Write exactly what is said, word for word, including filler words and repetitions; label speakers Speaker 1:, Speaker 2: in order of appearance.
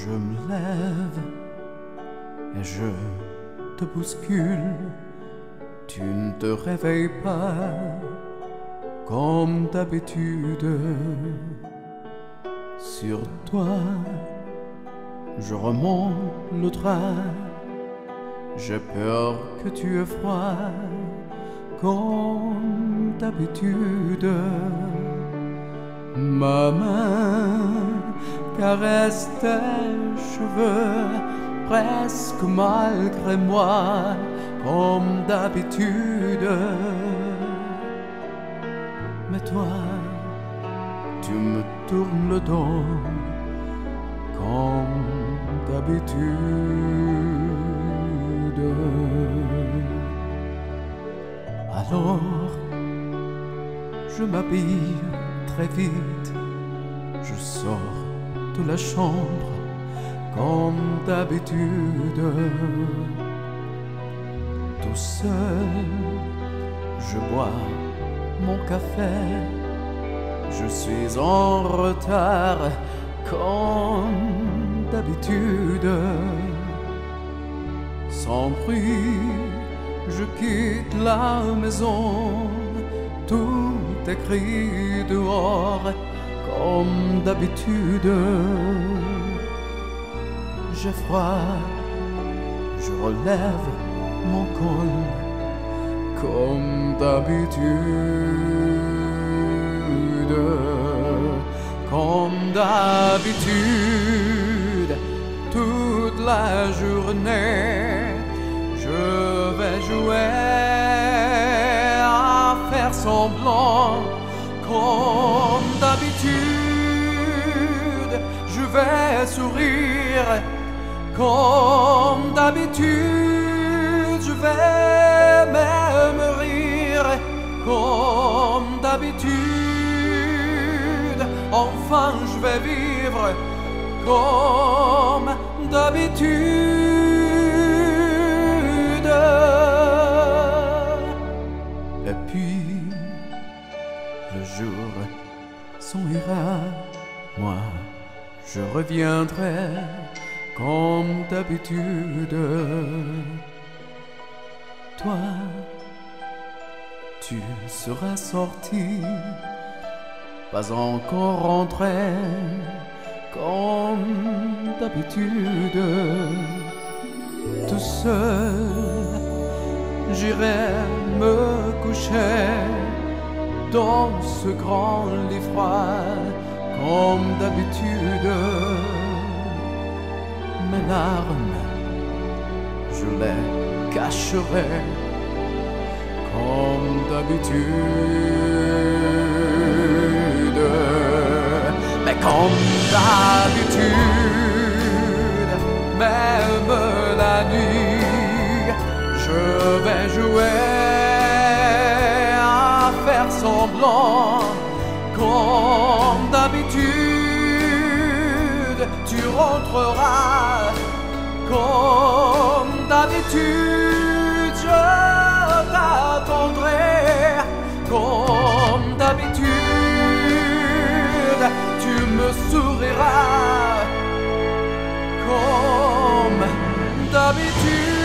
Speaker 1: Je me lève et je te bouscule. Tu ne te réveilles pas comme d'habitude. Sur toi, je remonte le drap. J'ai peur que tu aies froid comme d'habitude. Ma main caresse tes cheveux presque malgré moi comme d'habitude. Mais toi, tu me tournes le dos comme d'habitude. Alors, je m'habille très vite, je sors de la chambre comme d'habitude. Tout seul, je bois mon café. Je suis en retard comme d'habitude. Sans bruit, je quitte la maison. Tout est gris dehors comme d'habitude. J'ai froid, je relève mon col comme d'habitude. Comme d'habitude, toute la journée, je vais jouer à faire semblant. Comme d'habitude, je vais sourire. Comme d'habitude, je vais même rire. Comme d'habitude, enfin je vais vivre comme d'habitude. Et puis le jour s'en ira, moi je reviendrai comme d'habitude. Toi, tu seras sorti, pas encore rentré comme d'habitude. Tout seul, j'irai me coucher dans ce grand lit froid comme d'habitude. Mes larmes, je les cacherai comme d'habitude. Mais comme d'habitude, même la nuit, je vais jouer à faire semblant. Comme d'habitude, tu rentreras. Comme d'habitude, je t'attendrai. Comme d'habitude, tu me souriras. Comme d'habitude.